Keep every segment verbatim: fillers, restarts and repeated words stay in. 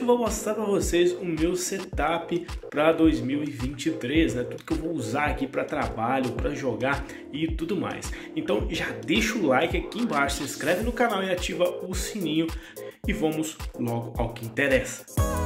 eu vou mostrar para vocês o meu setup para dois mil e vinte e três, né? Tudo que eu vou usar aqui para trabalho, para jogar e tudo mais. Então já deixa o like aqui embaixo, se inscreve no canal e ativa o sininho e vamos logo ao que interessa.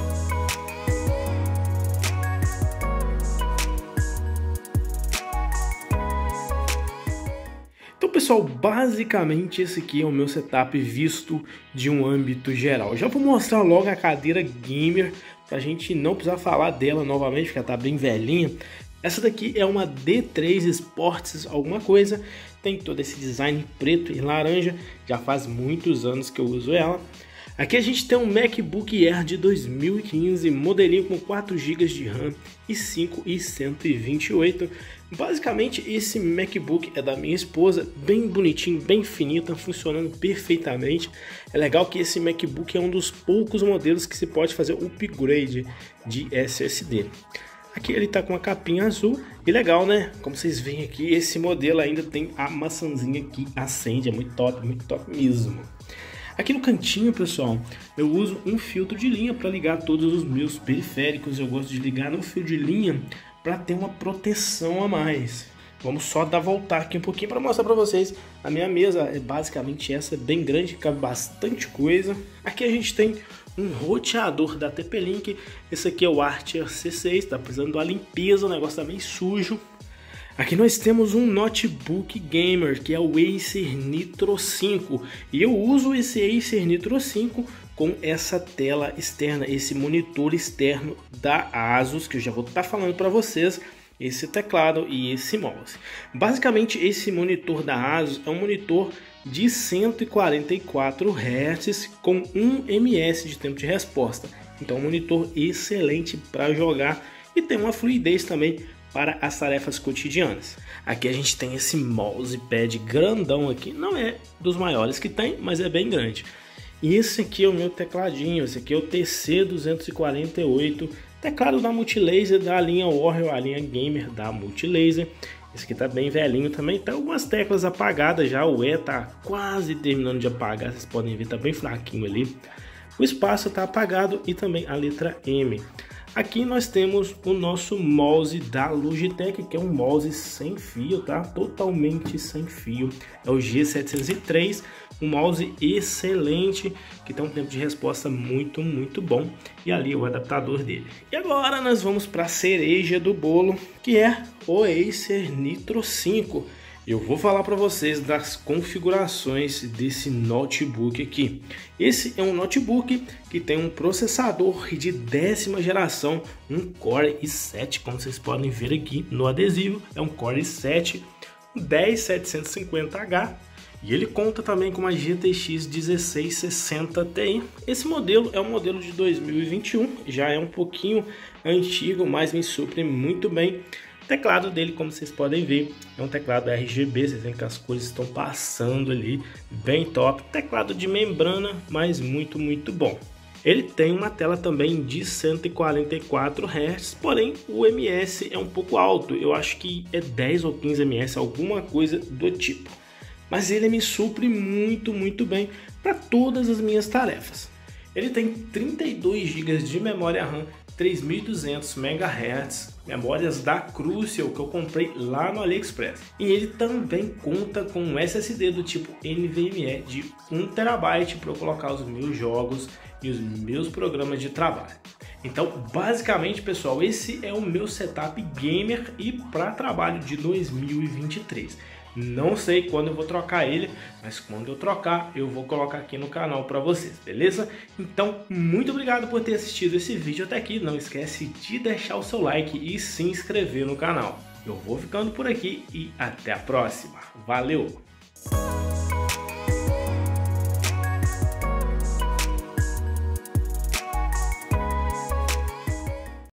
Então, pessoal, basicamente esse aqui é o meu setup visto de um âmbito geral. Já vou mostrar logo a cadeira gamer, para a gente não precisar falar dela novamente, porque ela tá bem velhinha. Essa daqui é uma D três Sports alguma coisa, tem todo esse design preto e laranja, já faz muitos anos que eu uso ela. Aqui a gente tem um MacBook Air de dois mil e quinze, modelinho com quatro gigas de RAM e cinco e cento e vinte e oito. Basicamente esse MacBook é da minha esposa, bem bonitinho, bem fininho, tá funcionando perfeitamente. É legal que esse MacBook é um dos poucos modelos que se pode fazer upgrade de S S D. Aqui ele tá com a capinha azul e legal, né? Como vocês veem aqui, esse modelo ainda tem a maçãzinha que acende, é muito top, muito top mesmo. Aqui no cantinho, pessoal, eu uso um filtro de linha para ligar todos os meus periféricos. Eu gosto de ligar no fio de linha para ter uma proteção a mais. Vamos só dar voltar aqui um pouquinho para mostrar para vocês. A minha mesa é basicamente essa, bem grande, cabe bastante coisa. Aqui a gente tem um roteador da T P-Link. Esse aqui é o Archer C seis, tá precisando de uma limpeza, o negócio tá bem sujo. Aqui nós temos um notebook gamer, que é o Acer Nitro cinco. E eu uso esse Acer Nitro cinco com essa tela externa, esse monitor externo da Asus, que eu já vou estar falando para vocês, esse teclado e esse mouse. Basicamente esse monitor da Asus é um monitor de cento e quarenta e quatro hertz com um ms de tempo de resposta. Então um monitor excelente para jogar e tem uma fluidez também para as tarefas cotidianas. Aqui a gente tem esse mousepad grandão aqui, não é dos maiores que tem, mas é bem grande. E esse aqui é o meu tecladinho, esse aqui é o T C duzentos e quarenta e oito, teclado da Multilaser da linha Warrior, a linha gamer da Multilaser. Esse aqui tá bem velhinho também, tá algumas teclas apagadas já, o E tá quase terminando de apagar, vocês podem ver, tá bem fraquinho ali. O espaço tá apagado e também a letra M. Aqui nós temos o nosso mouse da Logitech, que é um mouse sem fio, tá? Totalmente sem fio. É o G setecentos e três, um mouse excelente, que tem um tempo de resposta muito, muito bom. E ali o adaptador dele. E agora nós vamos para a cereja do bolo, que é o Acer Nitro cinco. Eu vou falar para vocês das configurações desse notebook aqui. Esse é um notebook que tem um processador de décima geração, um Core i sete, como vocês podem ver aqui no adesivo, é um Core i sete, um dez setecentos e cinquenta H, e ele conta também com uma G T X dezesseis sessenta Ti. Esse modelo é um modelo de dois mil e vinte e um, já é um pouquinho antigo, mas me supre muito bem. O teclado dele, como vocês podem ver, é um teclado R G B, vocês veem que as cores estão passando ali, bem top. Teclado de membrana, mas muito, muito bom. Ele tem uma tela também de cento e quarenta e quatro hertz, porém o M S é um pouco alto, eu acho que é dez ou quinze M S, alguma coisa do tipo. Mas ele me supre muito, muito bem para todas as minhas tarefas. Ele tem trinta e dois gigas de memória RAM, três mil e duzentos megahertz, memórias da Crucial que eu comprei lá no AliExpress. E ele também conta com um S S D do tipo N V M e de um terabyte para eu colocar os meus jogos e os meus programas de trabalho. Então, basicamente, pessoal, esse é o meu setup gamer e para trabalho de dois mil e vinte e três. Não sei quando eu vou trocar ele, mas quando eu trocar eu vou colocar aqui no canal para vocês, beleza? Então, muito obrigado por ter assistido esse vídeo até aqui. Não esquece de deixar o seu like e se inscrever no canal. Eu vou ficando por aqui e até a próxima. Valeu!